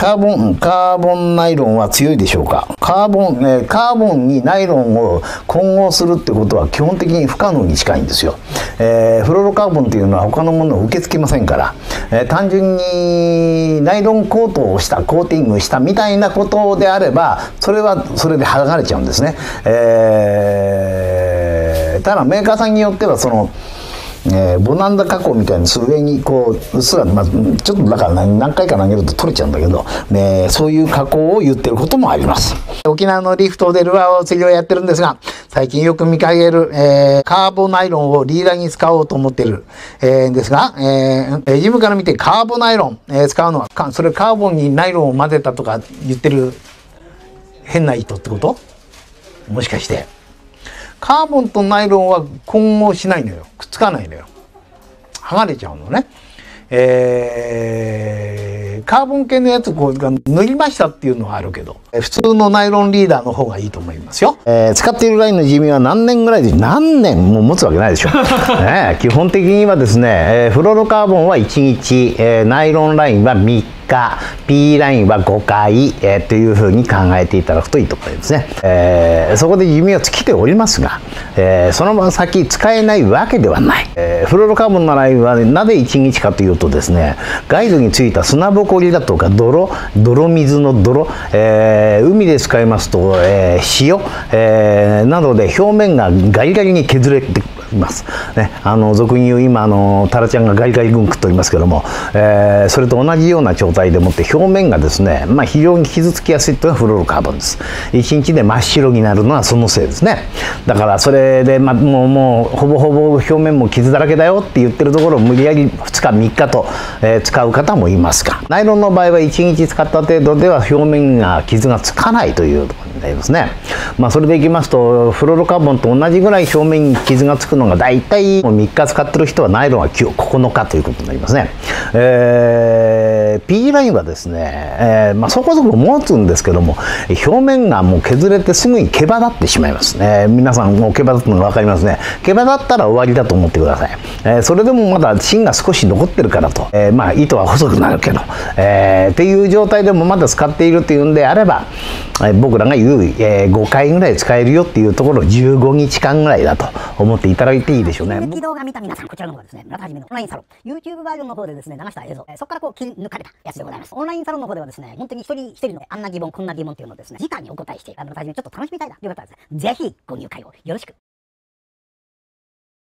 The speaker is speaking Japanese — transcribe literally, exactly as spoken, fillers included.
カーボン、カーボンナイロンは強いでしょうか。カーボン、えー、カーボンにナイロンを混合するってことは基本的に不可能に近いんですよ。えー、フロロカーボンっていうのは他のものを受け付けませんから、えー、単純にナイロンコートをした、コーティングしたみたいなことであれば、それはそれで剥がれちゃうんですね。えー、ただメーカーさんによってはその、えー、ボナンザ加工みたいに上にこううっすら、まあ、ちょっとだから何回か投げると取れちゃうんだけど、えー、そういう加工を言ってることもあります。沖縄のリフトでルアー釣りをやってるんですが、最近よく見かける、えー、カーボナイロンをリーダーに使おうと思ってる、えー、ですが、えー、ジムから見てカーボナイロン、えー、使うのはそれカーボンにナイロンを混ぜたとか言ってる変な糸ってこと？もしかしてカーボンとナイロンは混合しないのよ。くっつかないのよ。剥がれちゃうのね。えー、カーボン系のやつこう塗りましたっていうのはあるけど、普通のナイロンリーダーの方がいいと思いますよ。えー、使っているラインの寿命は何年ぐらいで、何年も持つわけないでしょ。ね、基本的にはですね、えー、フロロカーボンはいちにち、えー、ナイロンラインはみっか、P ラインはごかい、えー、というふうに考えていただくといいと思いますね。えー、そこで寿命は尽きておりますが、えー、そのまま先使えないわけではない。えー、フロロカーボンのラインはなぜいちにちかというとですね、ガイドについた砂ぼこりだとか泥、泥水の泥、えー、海で使いますと、えー、塩、えー、などで表面がガリガリに削れています。ね、あの俗に言う今あのタラちゃんがガリガリ軍食っておりますけども、えー、それと同じような状態でもって表面がですね、まあ、非常に傷つきやすいというのはフロロカーボンです。いちにちで真っ白になるのはそのせいですね。だからそれで、まあ、もうもうほぼほぼ表面も傷だらけだよって言ってるところを無理やりふつかみっかと、えー、使う方もいますが、ナイロンの場合はいちにち使った程度では表面が傷がつかないというところになりますね。まあ、それでいきますとフロロカーボンと同じぐらい表面に傷がつくのがだいたいみっか使ってる人はナイロンはここのかということになりますね。えー、P ラインはですね、えーまあ、そこそこ持つんですけども、表面がもう削れてすぐに毛羽立ってしまいますね。皆さんもう毛羽立つのが分かりますね。毛羽立ったら終わりだと思ってください。えー、それでもまだ芯が少し残ってるからと、えー、まあ糸は細くなるけど、えー、っていう状態でもまだ使っているというんであれば、えー、僕らが言う、えー、ごかいぐらい使えるよっていうところじゅうごにちかんぐらいだと思っていただいていいでしょうね。 動画見た皆さん、こちらの方がですね、村田はじめのオンラインサロン、YouTube バージョンの方でですね、流した映像、えー、そこからこう切り抜かれたやつでございます。オンラインサロンの方ではですね、本当に一人一人のあんな疑問、こんな疑問っていうのをですね、直にお答えして、あの、村田はじめちょっと楽しみたいなという方はですね、ぜひご入会をよろしく。